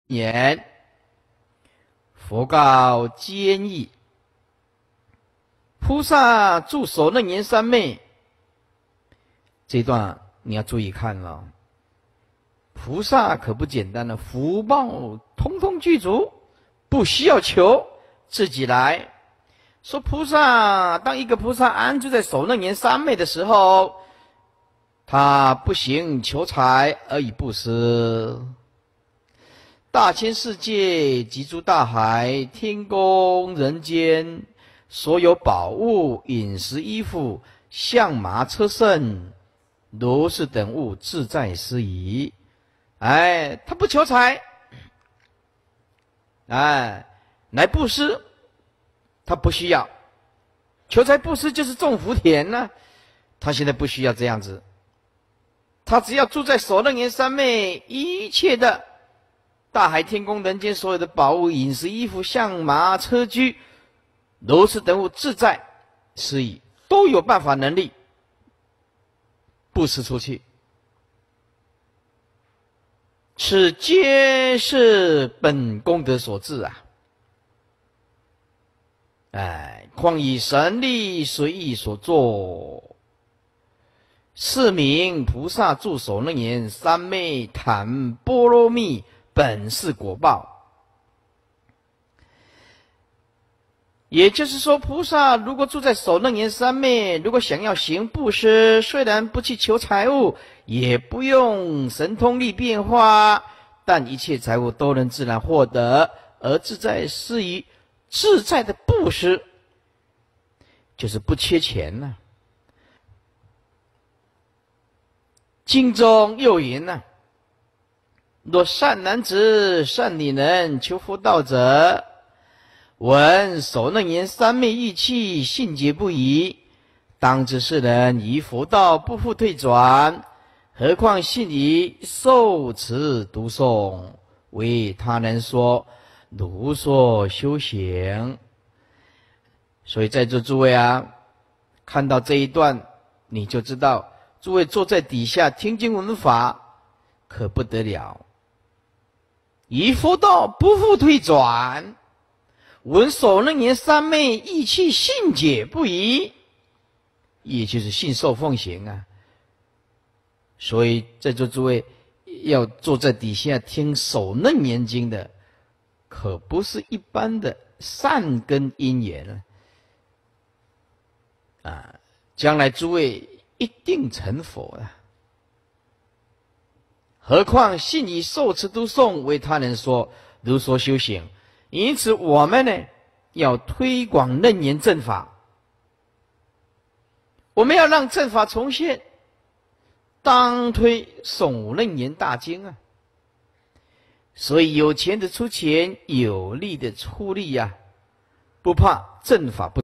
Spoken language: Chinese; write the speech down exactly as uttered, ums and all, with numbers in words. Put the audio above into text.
言，佛告坚意：菩萨住首楞严三昧。这一段你要注意看了，菩萨可不简单了，福报通通具足，不需要求，自己来。说菩萨，当一个菩萨安住在首楞严三昧的时候，他不行求财而以布施。大千世界及诸大海、天宫、人间，所有宝物、饮食、衣服、象马、车乘、如是等物，自在施仪。哎，他不求财，哎，来布施，他不需要。求财布施就是种福田呢、啊，他现在不需要这样子。他只要住在首楞严三昧，一切的大海天宫人间所有的宝物、饮食、衣服、象马、车居、如是等物，自在施以，都有办法能力布施出去。此皆是本功德所致啊！哎，况以神力随意所作，是名菩萨住首楞严三昧谈波罗蜜本是果报。也就是说，菩萨如果住在首楞严三昧，如果想要行布施，虽然不去求财物，也不用神通力变化，但一切财物都能自然获得，而自在施于自在的布施，就是不缺钱呢、啊。经中又云呢、啊：若善男子、善女人求佛道者，闻首楞严三昧义气，信解不疑，当知是人于佛道不复退转，何况信以受持读诵，为他人说，如说修行。所以在座诸位啊，看到这一段，你就知道，诸位坐在底下听经闻法，可不得了。于佛道不复退转，闻首楞严三昧义气，信解不疑，也就是信受奉行啊。所以在座诸位要坐在底下听首楞严经的，可不是一般的善根因缘啊！啊，将来诸位一定成佛了。何况信以受持读诵，为他人说，如说修行。因此我们呢，要推广楞严正法，我们要让正法重现，当推首楞严大经啊！所以有钱的出钱，有力的出力呀、啊，不怕正法不